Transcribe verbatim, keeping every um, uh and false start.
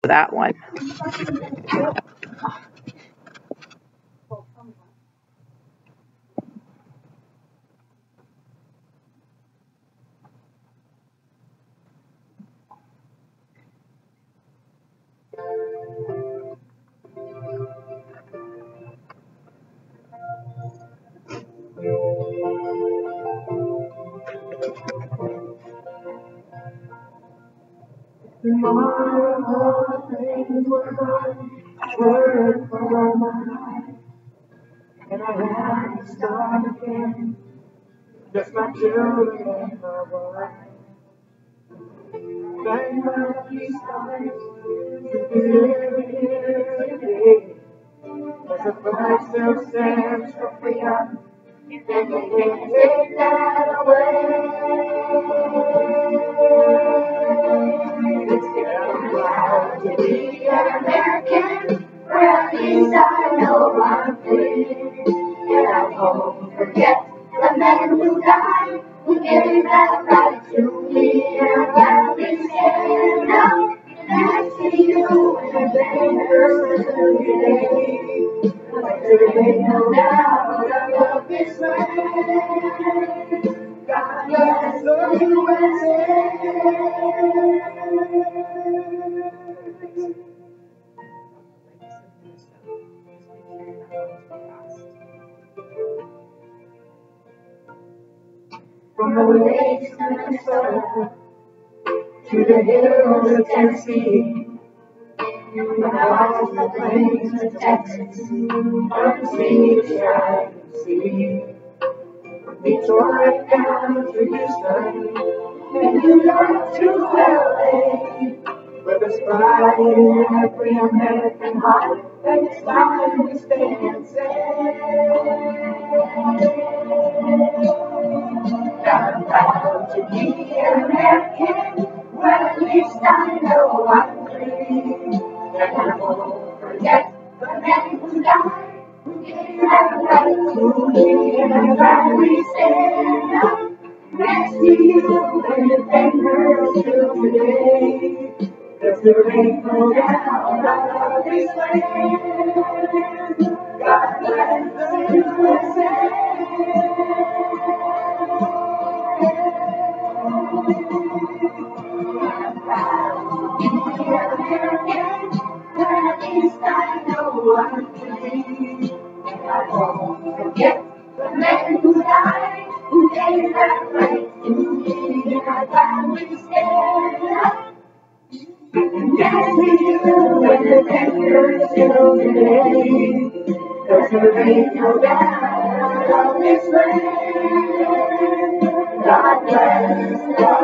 that one. Tomorrow things were hard, work for my life, and I had to start again, just my children and my wife. Thank my peace eyes to be living here today, as the flag still stands for freedom, and they can't take that away. I'm proud to be an American, where at least I know I'm free. And I won't forget the men who died, who gave that right to me. And I'll gladly stand up next to you and thank her today. But there ain't no doubt I love this land. God bless the U S A. From the lakes to Minnesota, to the hills of Tennessee, from the mountains and the plains of Texas, unseen to shining sea. From Detroit down to Houston, and New York to L A, where there's pride in every American heart, and it's time we stand safe. I'm proud to be an American, where at least I know I'm free. And I won't forget the men who died, who gave that right to me. And I'm glad we stand up next to you and defend her till today. 'Cause there ain't no doubt I love this land. God bless the U S A. I'm proud to be an American, where at least I know I'm free. And I won't forget the men who died, who gave that right to me. And I'm glad we stand up next to you and defend her till today. 'Cause there ain't no doubt I love this land. God bless.